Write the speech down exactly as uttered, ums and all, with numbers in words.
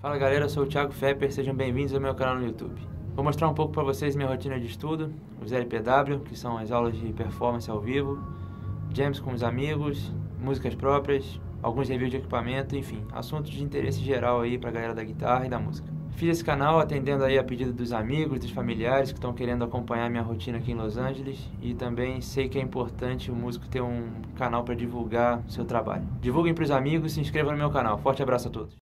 Fala galera, eu sou o Thiago Fepper, sejam bem-vindos ao meu canal no YouTube. Vou mostrar um pouco para vocês minha rotina de estudo, os L P W, que são as aulas de performance ao vivo, jams com os amigos, músicas próprias, alguns reviews de equipamento, enfim, assuntos de interesse geral aí para a galera da guitarra e da música. Fiz esse canal atendendo aí a pedido dos amigos, dos familiares que estão querendo acompanhar minha rotina aqui em Los Angeles, e também sei que é importante o músico ter um canal para divulgar seu trabalho. Divulguem para os amigos e se inscrevam no meu canal. Forte abraço a todos!